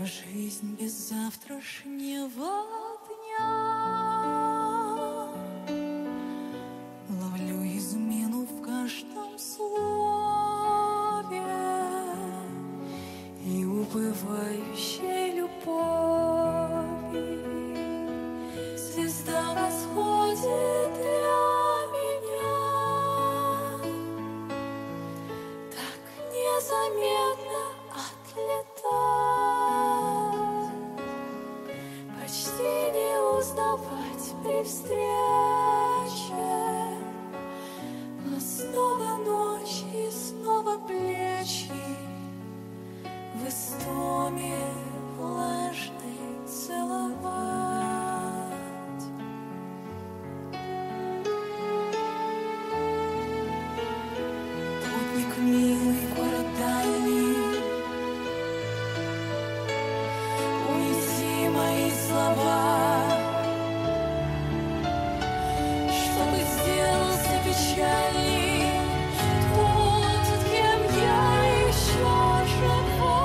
жизнь без завтрашнего дня. Ловлю измену в каждом слове и убывающей любови. Звезда восходит для меня так незаметно отлетать, почти не узнавать при встрече. Но снова ночь и снова плечи в истоме влажной целовать. Путник милый, город дальний, унеси мои слова, чтобы сделался печальней тот, кем я еще жива.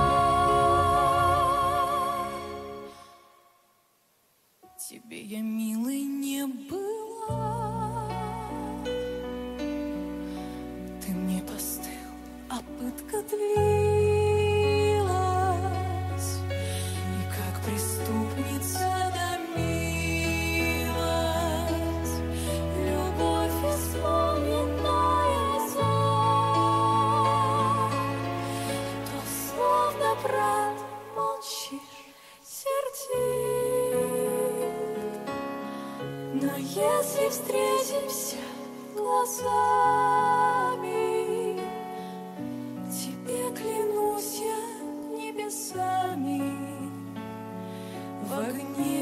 Тебе я, милый, не была, ты мне постыл, а пытка длилась, и как преступница томилась любовь исполненная зла. То словно брат молчишь, сердит, но если встретимся глазами, тебе клянусь я небесами, в огне